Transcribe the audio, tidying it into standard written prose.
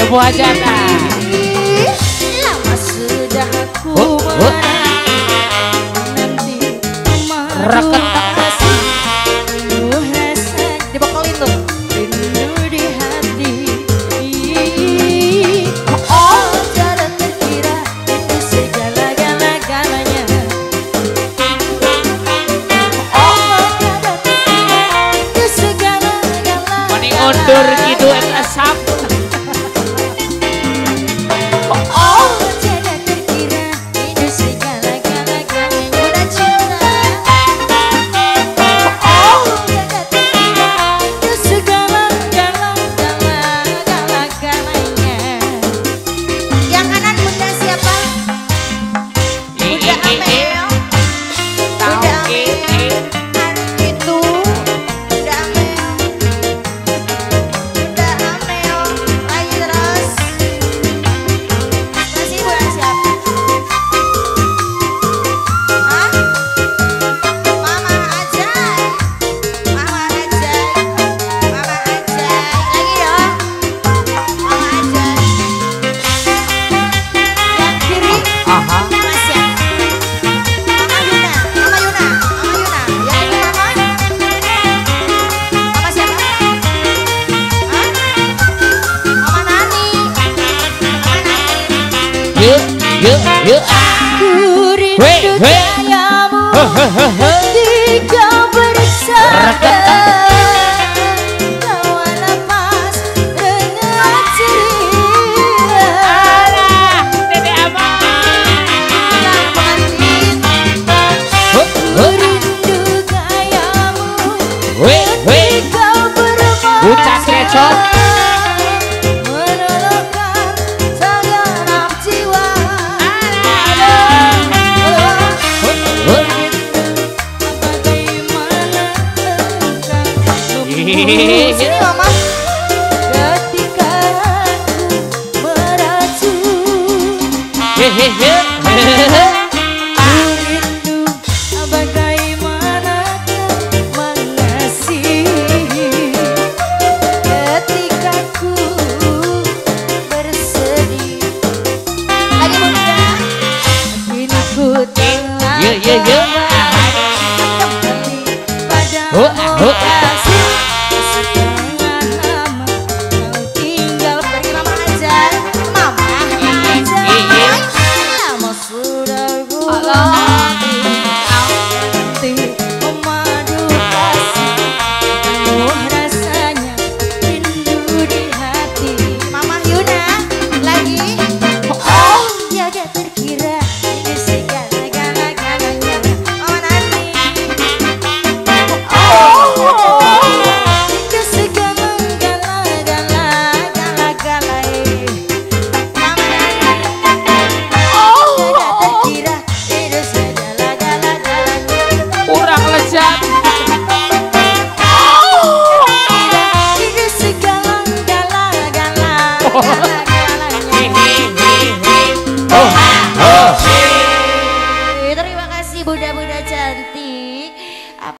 Ibu Hajata. Lama sudah aku menanti Reket. dibekelin tuh rindu di hati. Tiada terkira itu segala-galanya. Tiada terkira itu segala-galanya. Mending undur gitu asap. Tiada terkira itu segala-galanya. Udah cinta. Tiada terkira itu segala-galanya. Yang kanan bunda siapa? Bunda Amel. Bunda Amel. Itu Bunda Amel. Bunda Amel. Lagi terus. Masih bunda siapa? Hah? Mama Ajay. Mama Ajay. Mama Ajay. Lagi dong. Mama Ajay. Yang kiri. Aha. Mama siapa? Mama Yuna. Mama Yuna. Mama Yuna. Yang ini mama? Mama siapa? Hah? Mama Nani. Mama Nani. Yuk, yuk, yuk. Ku rindu Weh, weh. gayamu Hehehe. ketika bersama. Kau lepas dengan ceria. Alah, Dede Aman. Ku rindu gayamu Weh, weh. ketika bermesra. Ucas recot. Menolongkan segenap jiwa. Bagaimana engkau